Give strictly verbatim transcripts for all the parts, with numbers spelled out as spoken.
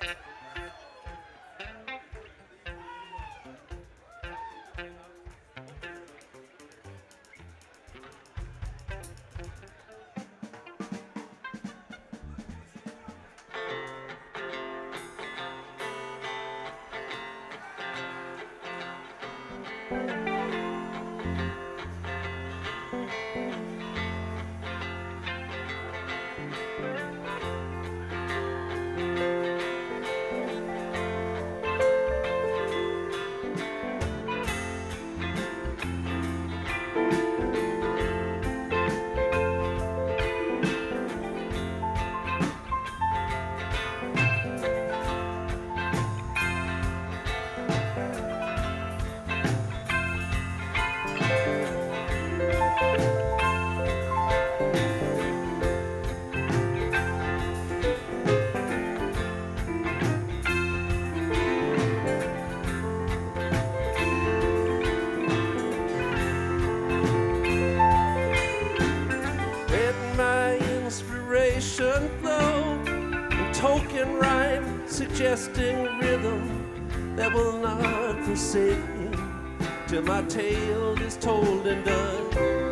Suggesting rhythm that will not forsake me till my tale is told and done.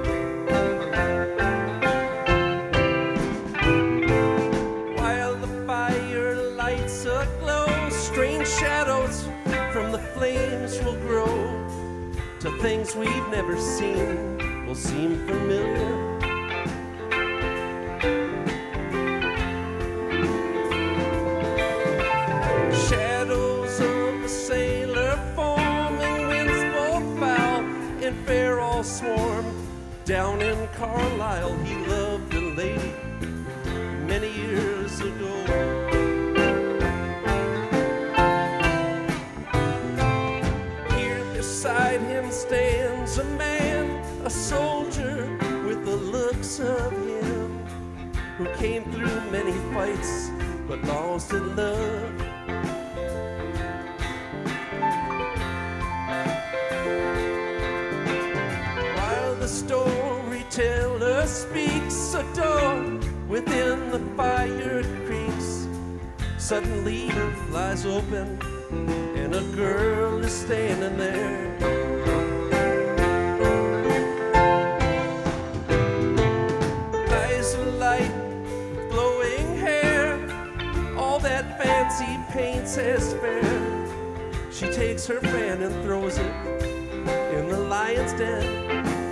While the fire lights aglow, strange shadows from the flames will grow till things we've never seen will seem familiar. Swarm down in Carlisle. He loved a lady many years ago. Here beside him stands a man, a soldier with the looks of him, who came through many fights but lost in love. Storyteller speaks, a door within the fire creaks. Suddenly it flies open and a girl is standing there. Eyes alight, glowing hair, all that fancy paints as fair. She takes her fan and throws it in the lion's den.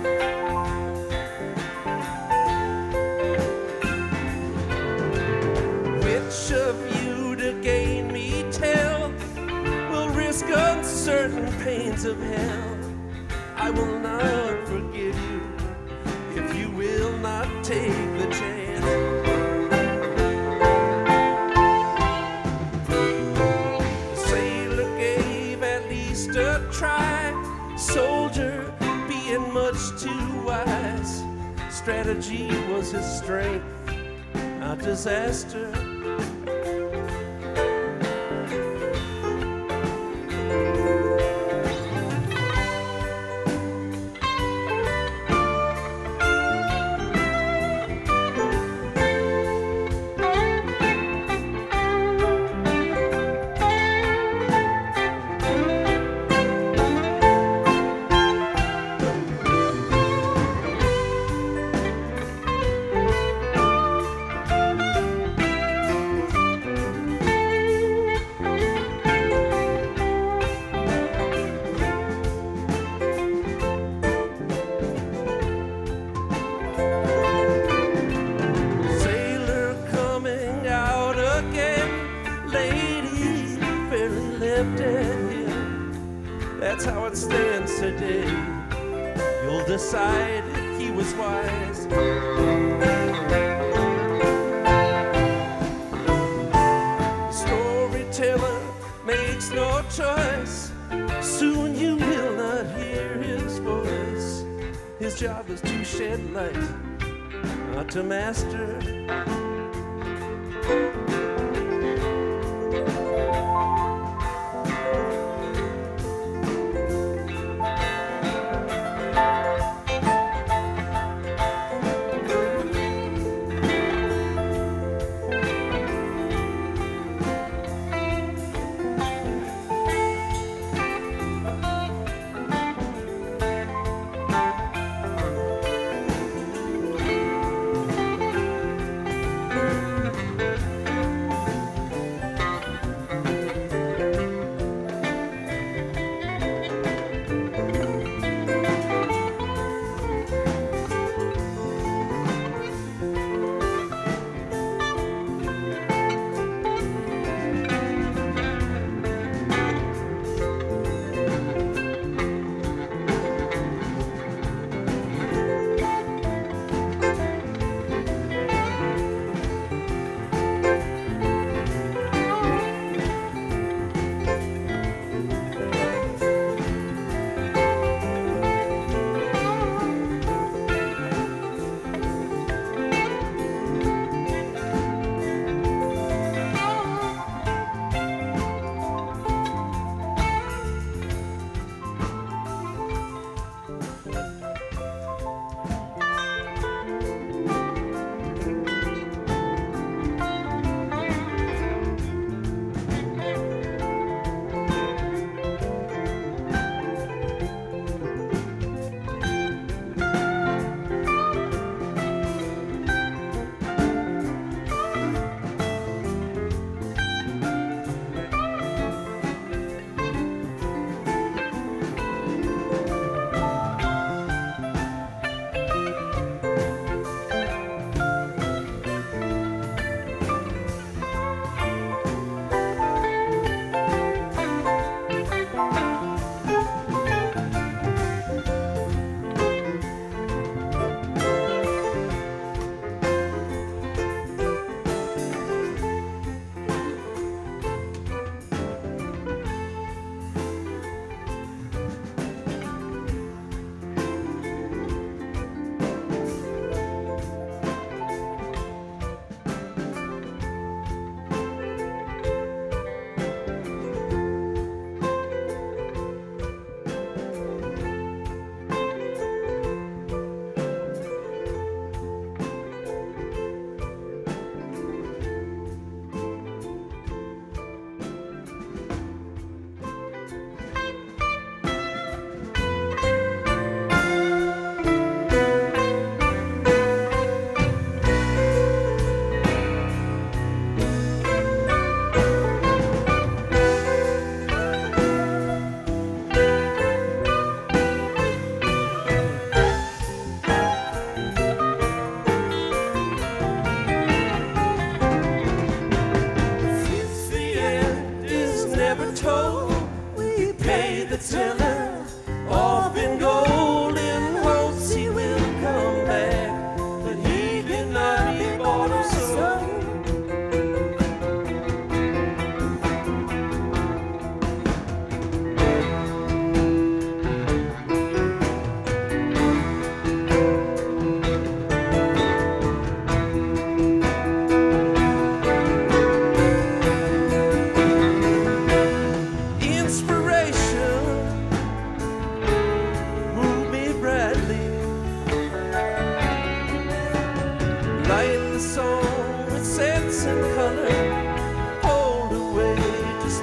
Which of you to gain me tell will risk uncertain pains of hell? I will not forgive you if you will not take the chance. The sailor gave at least a try, soldier being much too wise. Strategy was his strength, not disaster. That's how it stands today. You'll decide if he was wise. The storyteller makes no choice. Soon you will not hear his voice. His job is to shed light, not to master.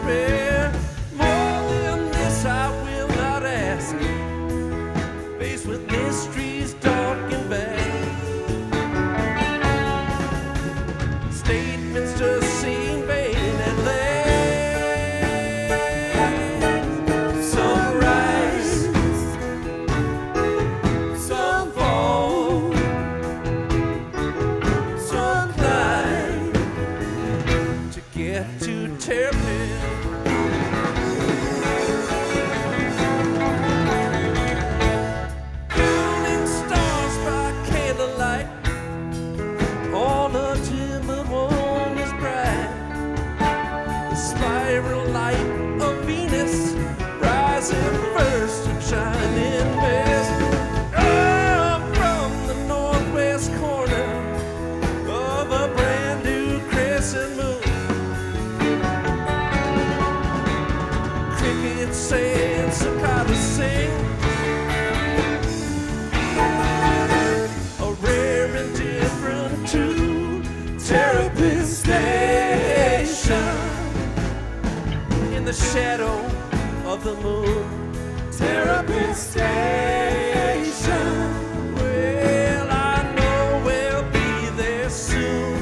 despair. More than this I will not ask. Faced with mysteries dark and bad, statements just seem vain at last. Some rise, some fall, some climb to get to Terrapin. Counting stars by candlelight, all the timid one is bright. The spiral light of Venus rising first and shining best. Up from the northwest corner of a brand new crescent moon, crickets and cicadas sing a rare and different tune. Terrapin Station in the shadow of the moon. Terrapin Station. Well, I know we'll be there soon.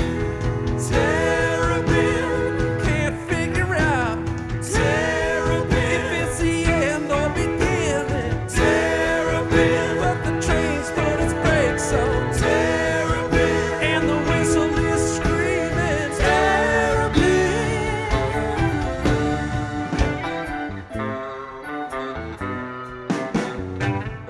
Terrapin, can't figure out Terrapin if it's the end or beginning. Terrapin, but the train's put its brakes on. Terrapin, and the whistle is screaming. Terrapin.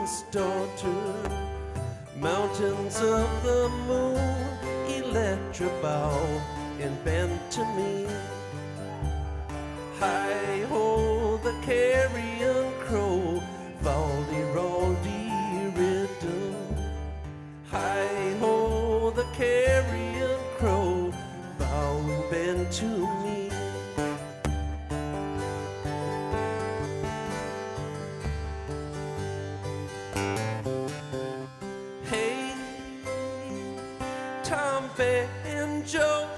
King's daughter. Mountains of the moon, Electra bow and bend to me. Hi-ho, the carrion crow, Valdi-roldi riddle. Hi-ho, the carrion crow, bow and bend to me. Hey, Tom Banjo.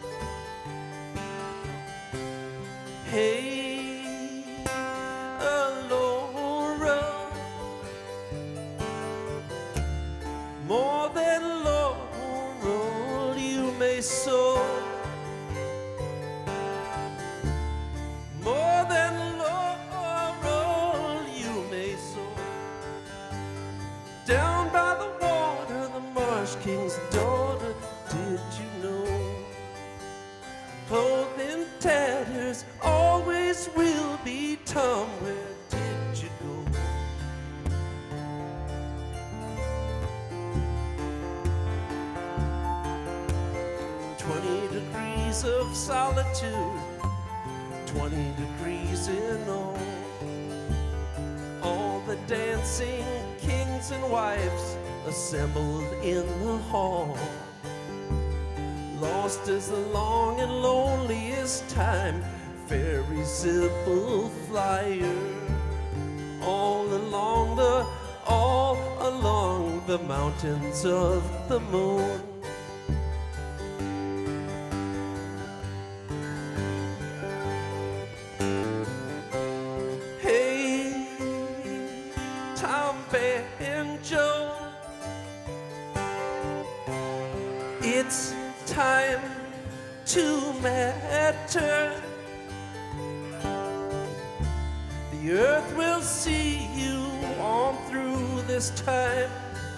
Hey, Laura, more than laurel you may sow, more than laurel you may sow. Down by the water, the Marsh King's daughter, did you know? Clothed in tatters, always will be Tom, where did you go? Twenty degrees of solitude, twenty degrees in all. All the dancing kings and wives assembled in the hall. Lost is the long and loneliest time, fairy zipple flyer. All along the, all along the mountains of the moon. Hey, Tom Banjo, it's time to matter. The earth will see you on through this time.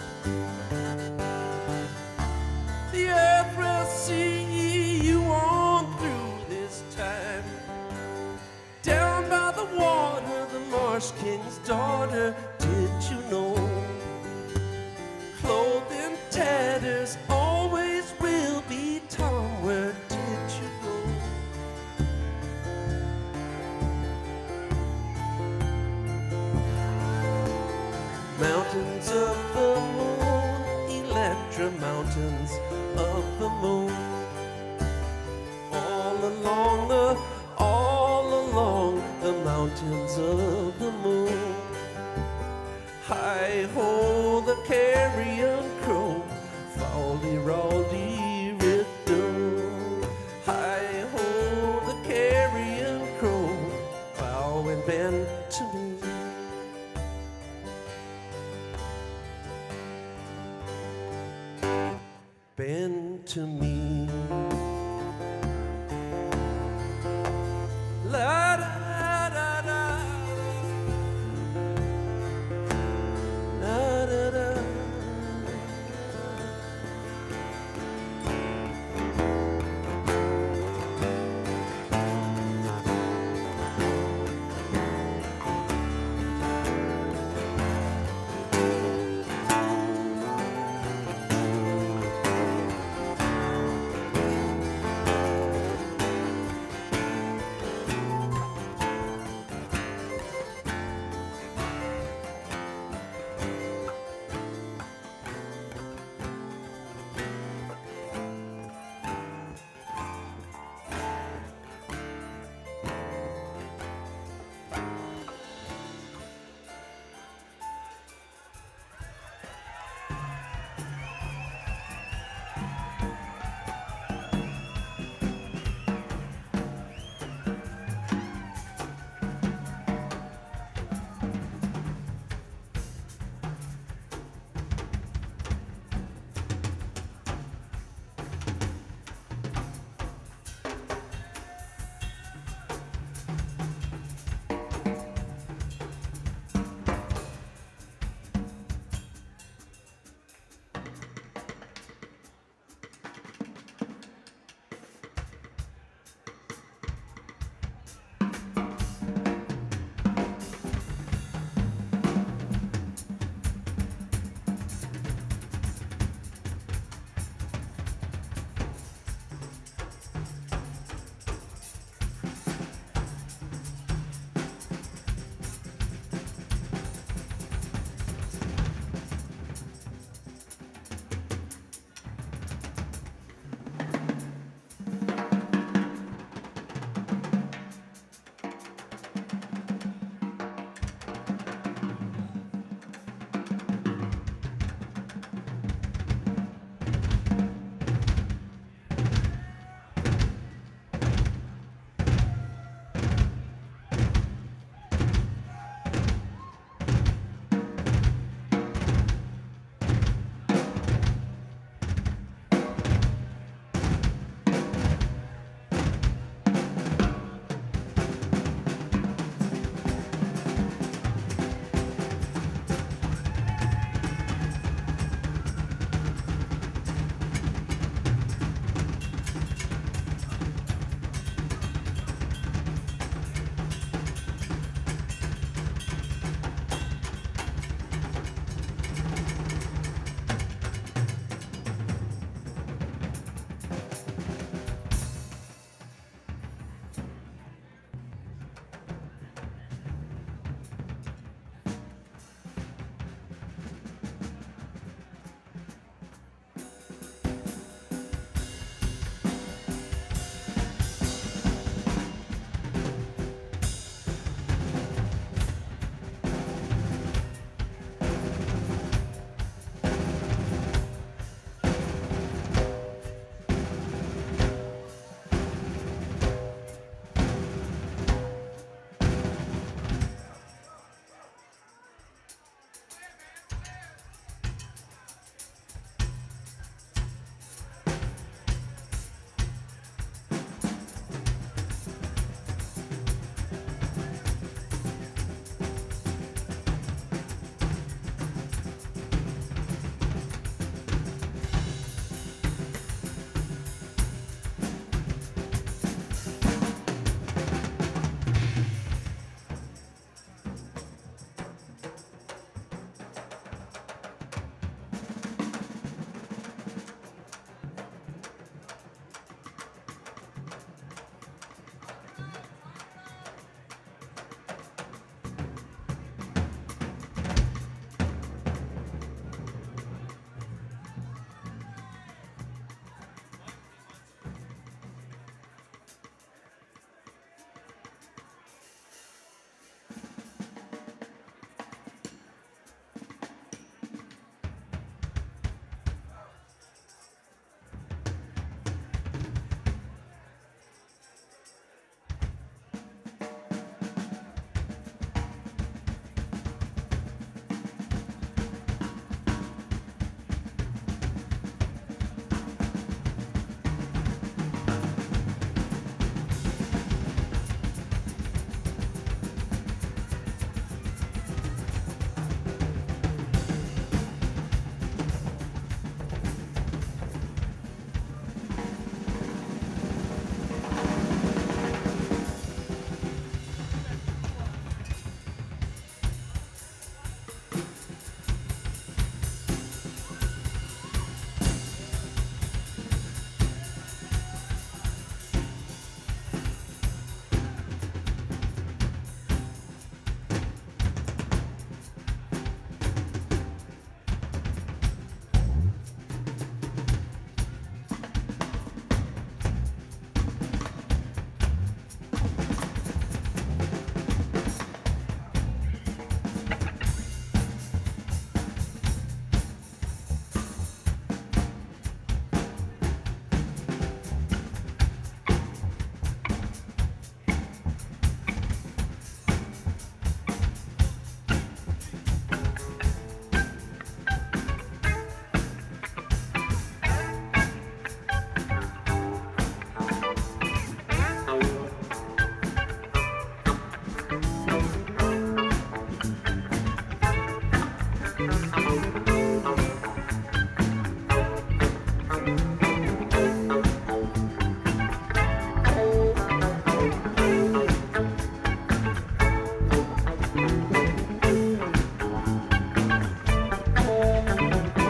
The earth will see you on through this time. Down by the water, the Marsh King's daughter, did you know? Clothed in tatters, always will be Tom, where did you go? Mountains of the moon, Electra mountains of the moon. All along the, all along the mountains of the moon. Hi-ho, the carrion crow, Fowly-roldy riddle. Hi-ho, the carrion crow, bow and bend to me. Bend to me. La da da da. La da da.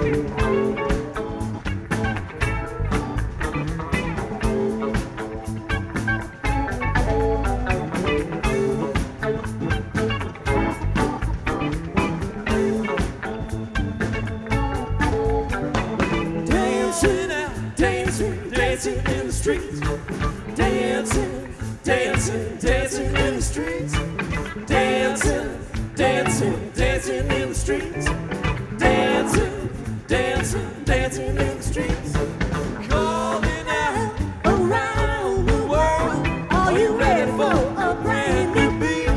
Dancing in the streets, dancing, dancing, dancing in the streets, dancing, dancing, dancing in the streets, dancing, dancing, dancing in the streets, calling out around the world. Are you ready for a brand new beat?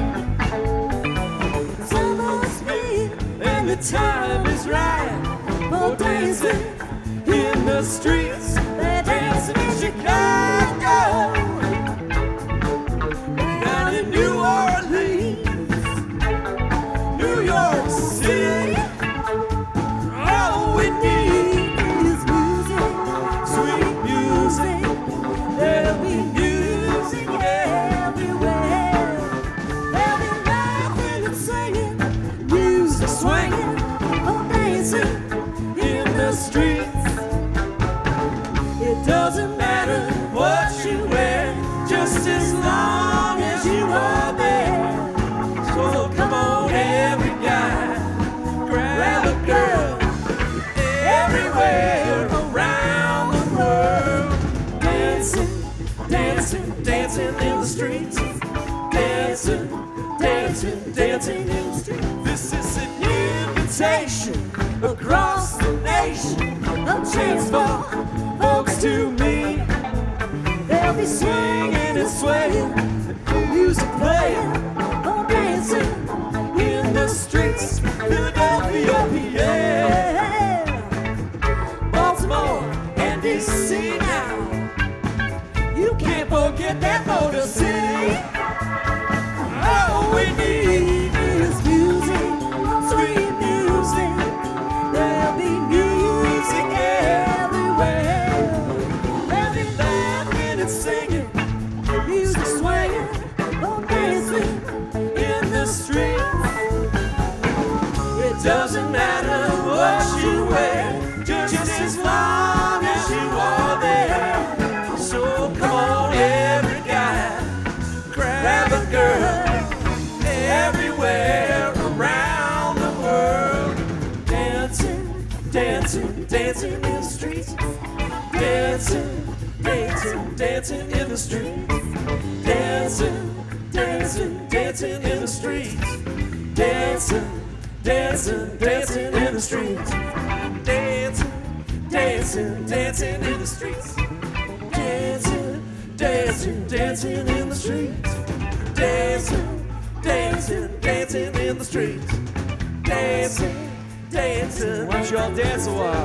Summer's here and the time is right for dancing in the streets. They're dancing in Chicago, down in New Orleans, New York City. All we need is music, sweet music. There'll be music everywhere. There'll be laughing and singing, music swinging, oh, dancing in the streets. It doesn't matter what you wear, just as long as you are there. So come on, every guy, grab a girl, everywhere around the world. Dancing, dancing, dancing in the streets. Dancing, dancing, dancing in the streets. This is an invitation across the nation, a chance for folks to meet. They'll be singing and swaying, the music playing, oh, dancing in the streets. Philadelphia, P A, Baltimore, and D C now. You can't forget that Motor City. All we need is music, sweet music. There'll be music everywhere. There'll be laughing and singing, music swinging, oh, dancing in the streets. It doesn't matter what you wear, just as long as you are there. So come on, every guy, grab a girl, everywhere around the world. Dancing, dancing, dancing in the streets. Dancing, dancing, dancing in the streets. Dancing, dancing, dancing in the streets. Dancing, dancing, dancing in the streets. Dancing, dancing, dancing in the streets. Dancing, dancing, dancing in the streets. Dancing, dancing, dancing in the streets. Dancing, dancing. Why don't you all dance a while?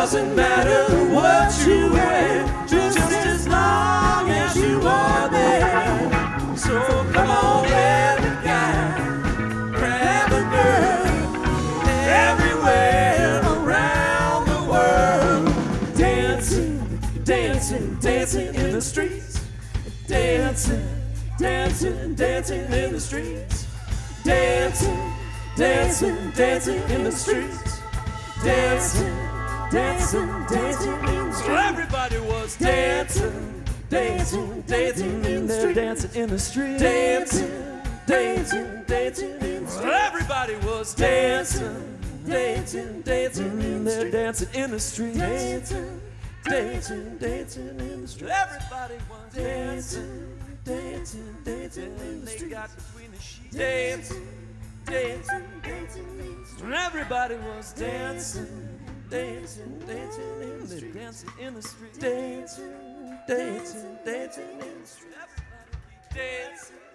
Doesn't matter what you wear, just as long as you are there. So come on, every guy, grab a girl, everywhere around the world. Dancing, dancing, dancing in the streets. Dancing, dancing, dancing in the streets. Dancing, dancing, dancing in the streets. Dancing, dancing, dancing in the streets. Everybody was dancing, dancing, dancing in the streets. Dancing in the streets. Dancing, dancing, dancing in the streets. Everybody was dancing, dancing, dancing in the streets. Dancing in the streets. Dancing, dancing, dancing in the streets. Everybody was dancing, dancing, dancing in the streets. Got between the sheets. Dancing, dancing, dancing in the streets. Everybody was dancing, dancing, dancing in the streets. Dancing in the streets. Dancing, dancing, dancing in the streets. Everybody keep dancing.